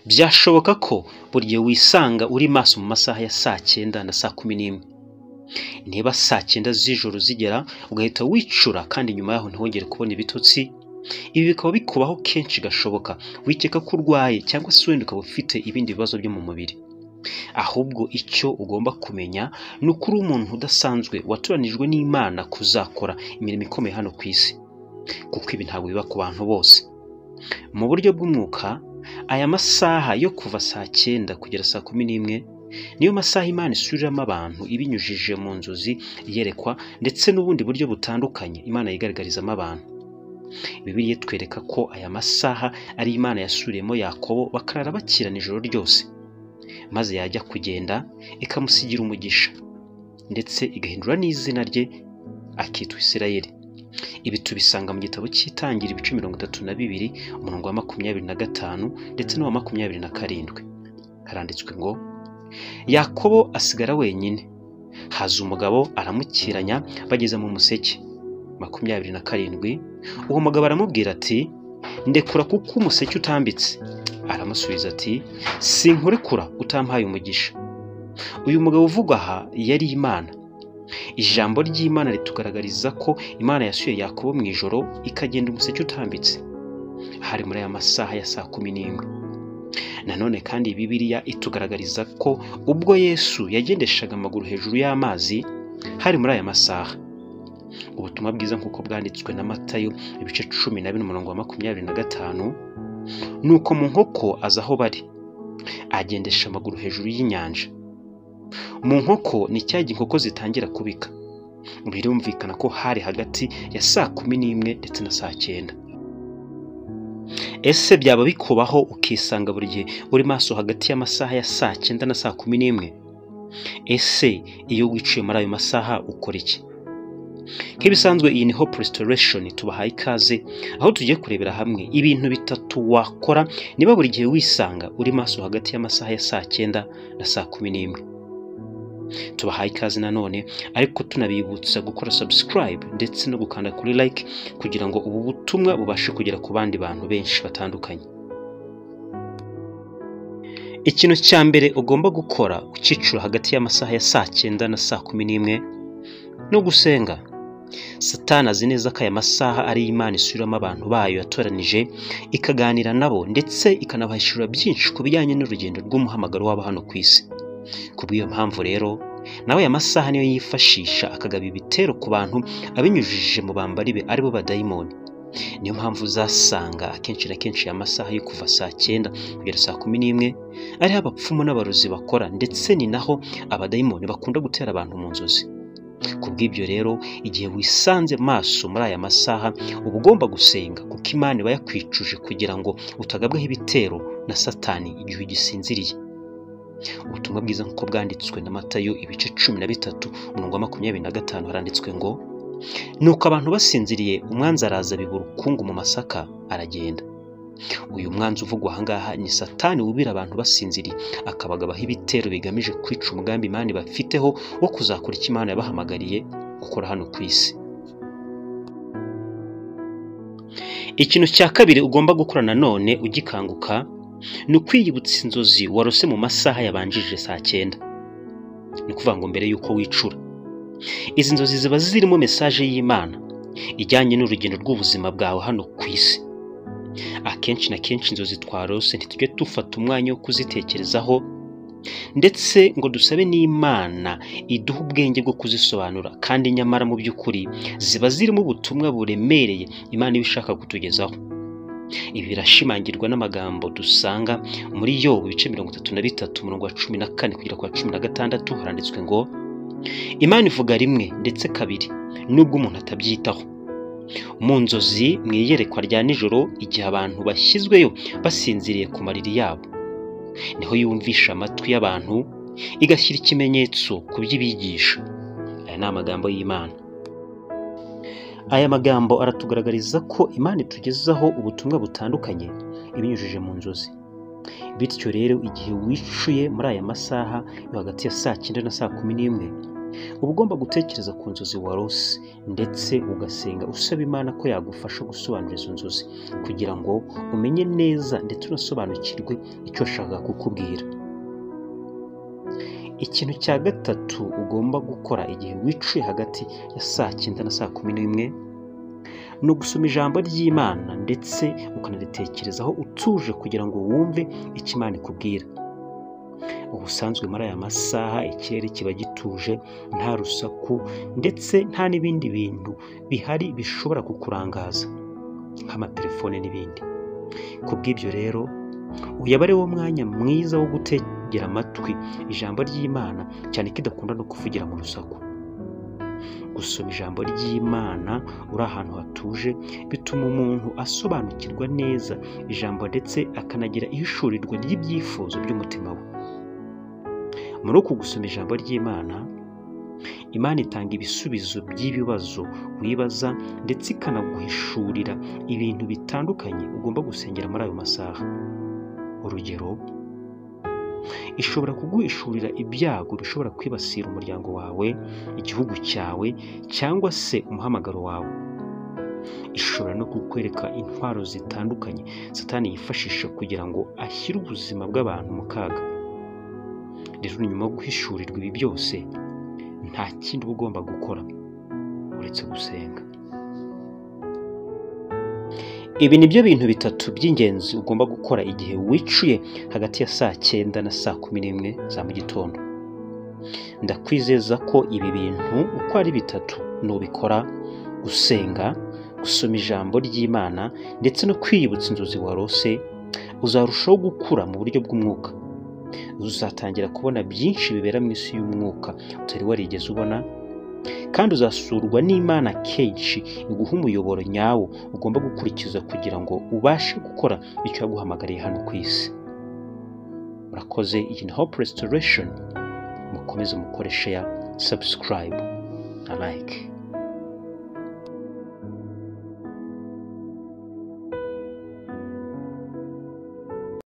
Byashoboka ko buri gihe wisanga uri maso mu masaha ya saa 9 na saa 11. Niba saa 9 z'ijoro zigera ugahita wicura kandi nyuma yaho ntihongere kubona ibitotsi, ibi bikaba bikubaho kenshi gashoboka, wikeka ko urwaye cyangwa se wenda ukaba ufite ibindi bibazo byo mu mubiri. Ahubwo icyo ugomba kumenya ni uko uri umuntu udasanzwe watoranijwe n'Imana kuzakora imirimo ikomeye hano ku isi, kuko ibi ntabwo biba ku bantu bose. Mu buryo bw'umwuka, aya masaha yo kuva saa 9 kugera saa 11 niyo masaha Imana isuriramo abantu ibinyujije mu nzozi, yerekwa ndetse n'ubundi buryo butandukanye Imana yigaragarizamo abantu. Bibiliya twereka ko aya masaha ari Imana yasuriyemo Yakobo bakarara bakirana ijoro ryose, maze yajya kugenda ikamusigira umugisha ndetse igahindura n'izina rye akitwa Isirayeli. Ibi tubisanga mu gitabo cy'Itangira ibice 32 umurongo wa 25 ndetse n'uwa 27. Haranditswe ngo Yakobo asigara wenyine, haza umugabo aramukiranya bageze mu museke. 27. Uwo mugabo aramubwira ati, ndekura kuko umuseke utambitse. Aramusubiza ati, sinkurekura utampaye umugisha. Uyu mugabo uvugwa aha yari Imana. Ijambo ry'Imana ritugaragariza ko Imana yasuye Yakobo mu ijoro ikagenda umuseke utambitse. Hari muri aya masaha ya saa 11. Nanone kandi Bibiliya itugaragariza ko ubwo Yesu yagendeshaga amaguru hejuru y'amazi hari muri aya masaha. Ubutumwa bwiza nk'uko bwanditswe na Matayo ibice 12 umurongo wa 25, nuko mu nkoko aza aho bari, agendesha amaguru hejuru y'inyanja. Mu nkoko ni cyagihe inkoko zitangira kubika. Birumvikana ko hari hagati ya saa 11 ndetse na saa 9. Ese byaba bikubaho ukisanga buri gihe uri maso hagati y'amasaha ya saa 9 na saa 11? Ese iyo wiciye muri ayo masaha ukora iki? Nk'ibisanzwe iyi ni Hope Restoration tubahaye ikaze, aho tugiye kurebera hamwe ibintu bitatu wakora niba buri gihe wisanga uri maso hagati y'amasaha ya saa 9 na saa 11. Tubahaye ikaze nanone, ariko tunabibutsa gukora subscribe ndetse no gukanda kuri like kugira ngo ubu butumwa bubashe kugera ku bandi bantu benshi batandukanye. Ikintu cya mbere ugomba gukora ukicura hagati y'amasaha ya saa 9 na saa 11 no gusenga. Satani azi neza ko aya masaha ari Imana isuriramo abantu bayo yatoranije, ikaganira nabo ndetse ikanabahishura byinshi ku bijyanye n'urugendo rw'umuhamagaro wabo hano ku isi. Kubw'iyo mpamvu rero nawe aya masaha niyo yifashisha akagaba ibitero ku bantu abinyujije mu bambari be aribo badayimoni. Niyo mpamvu uzasanga akenshi na kenshi aya masaha yo kuva saa 9 kugera saa 11 ari abapfumu n'abarozi bakora, ndetse ni naho abadayimoni bakunda gutera abantu mu nzozi. Kubw'ibyo rero igihe wisanze maso muri aya masaha uba ugomba gusenga, kuko Imana iba yakwicuje kugira ngo utagabwaho ibitero na Satani igihe ugisinziriye. Ubutumwa bwiza nk'uko bwanditswe na Matayo ibice 13 umurongo wa 25 haranditswe ngo, nuko abantu basinziriye umwanzi araza biba urukungu mu masaka aragenda. Uyu mwanzi uvugwa ahangaha ni Satani wubira abantu basinziriye, akabagabaho ibitero bigamije kwica umugambi Imana bafiteho wo kuzakora icyo Imana yabahamagariye gukora hano ku isi. Ikintu cya kabiri ugomba gukora nanone ugikanguka ni ukwiyibutsa inzozi warose mu masaha yabanjije saa 9. Ni kuvuga ngo mbere yuko wicura. Izi nzozi ziba zirimo message y'Imana ijyanye n'urugendo rw'ubuzima bwawe hano ku isi. Akenshi na kenshi inzozi twarose ntitujye dufata umwanya wo kuzitekerezaho, ndetse ngo dusabe n'Imana iduha ubwenge bwo kuzisobanura, kandi nyamara mu by'ukuri ziba zirimo ubutumwa buremereye Imana ibishaka kutugezaho. Ibi birashimangirwa n'amagambo dusanga muri Yobu ibice 33 umurongo wa 14 kugera ku wa 16 haranditswe ngo, Imana ivuga rimwe ndetse kabiri nubwo umuntu atabyitaho. Mu nzozi mu iyerekwa rya nijoro igihe abantu bashyizweyo basinziriye ku mariri yabo, niho yumvisha amatwi y'abantu igashyira ikimenyetso ku by'ibigisha. Aya ni amagambo y'Imana. Aya magambo aratugaragariza ko Imana itugezaho ubutumwa butandukanye ibinyujije mu nzozi. Bityo rero igihe wicuye muri aya masaha yo hagati ya saa 9 na saa 11, uba ugomba gutekereza ku nzozi warose ndetse ugasenga usaba Imana ko yagufasha gusobanura izo nzozi kugira ngo umenye neza ndetse unasobanukirwe icyo ashaka kukubwira. Ikintu cya gatatu ugomba gukora igihe wicuye hagati ya saa 9 na saa 11 ni ugusoma ijambo ry'Imana ndetse ukanaritekerezaho utuje kugira ngo wumve icyo Imana ikubwira. Ubusanzwe muri aya masaha ikirere kiba gituje, nta rusaku ndetse nta n'ibindi bintu bihari bishobora kukurangaza nk'amatelefone n'ibindi. Kubw'ibyo rero uyaba ari wo mwanya mwiza wo gutegera amatwi ijambo ry'Imana, cyane ko idakunda no kuvugira mu rusaku. Gusoma ijambo ry'Imana uri ahantu hatuje bituma umuntu asobanukirwa neza ijambo ndetse akanagira ihishurirwa ry'ibyifuzo by'umutima we. Muri uku gusoma ijambo ry'Imana, Imana itanga ibisubizo by'ibibazo wibaza ndetse ikanaguhishurira ibintu bitandukanye ugomba gusengera muri ayo masaha. Urugero, ishobora kuguhishurira ibyago bishobora kwibasira umuryango wawe, igihugu cyawe cyangwa se umuhamagaro wawe. Ishobora no kukwereka intwaro zitandukanye Satani yifashisha kugira ngo ashyire ubuzima bw'abantu mu kaga. Rero nyuma yo guhishurirwa ibi byose, nta kindi uba ugomba gukora uretse gusenga. Ibi ni byo bintu bitatu by'ingenzi ugomba gukora igihe wicuye hagati ya saa 9 na saa 11 za mu gitondo. Ndakwizeza ko ibi bintu uko ari bitatu nubikora, gusenga, gusoma ijambo ry'Imana ndetse no kwiyibutsa inzozi warose, uzarushaho gukura mu buryo bw'umwuka. Uzatangira kubona byinshi bibera mu isi y'umwuka utari warigeze ubona, kandi uzasurwa n'Imana kenshi iguha umuyoboro nyawo ugomba gukurikiza kugira ngo ubashe gukora icyo yaguhamagariye hano ku isi. Murakoze. Iyi ni Hope Restoration. Mukomeze mukore share, subscribe na like.